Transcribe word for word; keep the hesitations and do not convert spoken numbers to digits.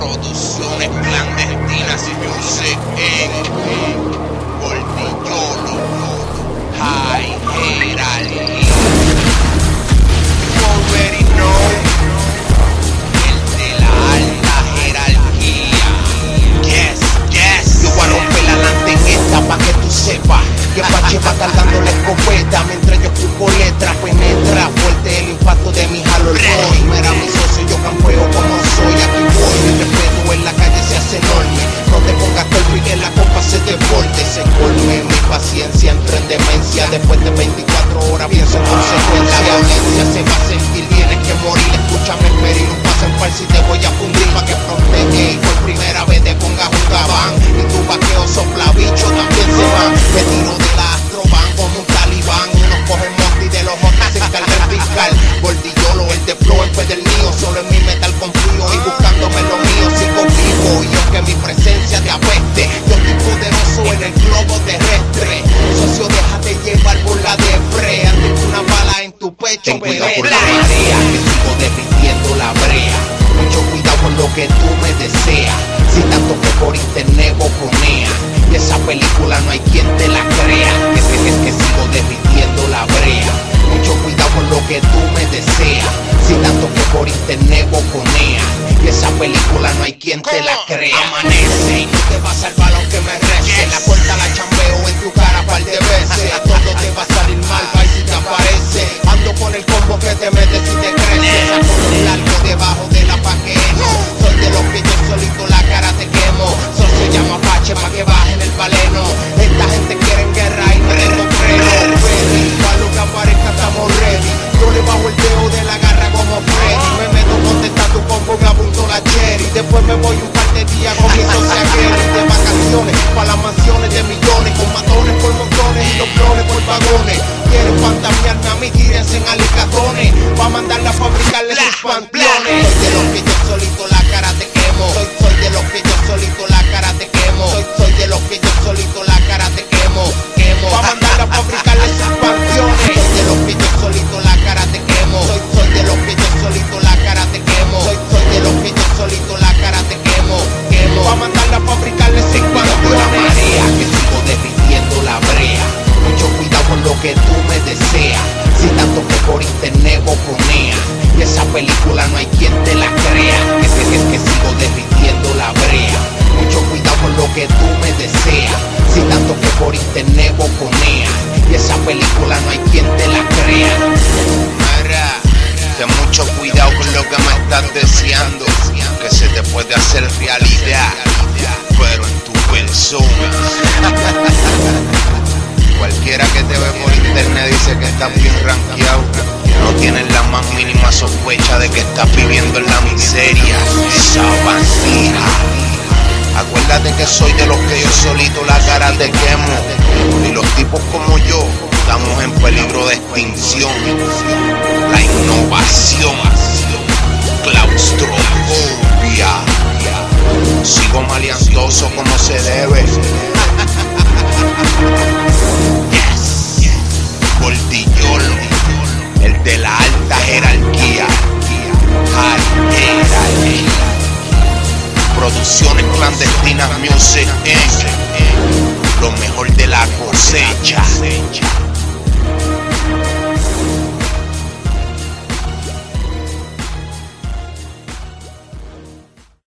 Producciones clandestinas y music en Gordillolo, High Jerarchy. You already know, el de la alta jerarquía. Yes, yes. Yo voy a romper la lante en esta pa' que tú sepas que Apache va cargando la escopeta mientras yo escupo letra, penetra fuerte el impacto de mi Halo Boy. Mira mi socio, yo campeo como soy, aquí voy, mi respeto en la calle se hace enorme. No te pongas torpe y que la copa se desborde, se colme, mi paciencia entra en demencia. Después de veinticuatro horas pienso en consecuencia. La violencia se va a sentir, tienes que morir, escúchame el peligro, un paso en falso y te voy a fundir pa' que protege. Por primera vez te pongas un gabán y tu vaqueo sopla bicho también se van. Me tiro de la Astroban como un talibán, unos cogen monte y de los otros se encarga el fiscal. Gordillolo, el de flow en vez del mío, solo en mi metal confío y buscándome lo mío sigo vivo. Y aunque mi presencia te apeste, yo estoy poderoso en el globo terrestre. Socio, déjate llevar por la depre, antes que una bala en tu pecho. Ten cuidado por la marea, que sigo derritiendo la brea. Mucho cuidado con lo que tú me deseas, si tanto que por internet boconea. Y esa película no hay quien te la crea, que sé que es que sigo derritiendo la brea. Mucho cuidado con lo que tú me deseas, si tanto que por internet boconea. Y esa película no hay quien te la crea. Amanece y no te va a salvar aunque me rece. La puerta la chambeo en tu cara par de veces. A todo te va a salir mal, va y si te aparece. Ando con el combo que te metes y te crece. Saco los largos debajo de la paqueno. Soy de los que yo solito la cara te quemo. Sol se llama Apache pa' que bajen el baleno. Esta gente quiere guerra y no tengo freno. Ready, pa' lo que aparezca estamos ready. Yo le bajo el dedo de la garra como Freddy. Me meto donde está tu combo, me apunto la cherry. Después me voy un par de días con mi socia Gary de vacaciones pa' las mansiones de millones, con matones por montones y los clones por vagones. Quieren fantasearme a mí, tírense en alicatones pa' mandarla a fabricarle sus panteones. Soy de los que yo solito la cara te quemo. Soy, soy de los que yo solito la cara te quemo. Soy, soy de los que yo solito la cara te quemo. Quemo pa' mandarla a fabricarle sus panteones. Soy de los que yo solito la cara te quemo. Soy, soy de los que yo solito la cara te quemo. Soy, soy de los que yo solito la cara te quemo. Quemo pa' mandarla a fabricarle sus panteones. Por la marea que sigo derritiendo la brea. Mucho cuidado con lo que tú me deseas, si tanto que por internet boconea. Y esa película no hay quien te la crea, que sé que es que sigo derritiendo la brea. Mucho cuidado con lo que tú me deseas, si tanto que por internet boconea. Y esa película no hay quien te la crea. Mira, ten mucho cuidado con lo que me estás deseando, que se te puede hacer realidad, pero en tu persona. Cualquiera que te ve por internet dice que estás bien rankeado. No tienes la más mínima sospecha de que estás viviendo en la miseria. Sabandija. Acuérdate que soy de los que yo solito la cara te quemo. Y los tipos como yo estamos en peligro de extinción. La innovación, claustrofobia. Sigo maleantoso como se debe. Yes, Gordillolo, el de la alta jerarquía. High Jerarchy. Producciones clandestinas music incorporated. Lo mejor de la cosecha.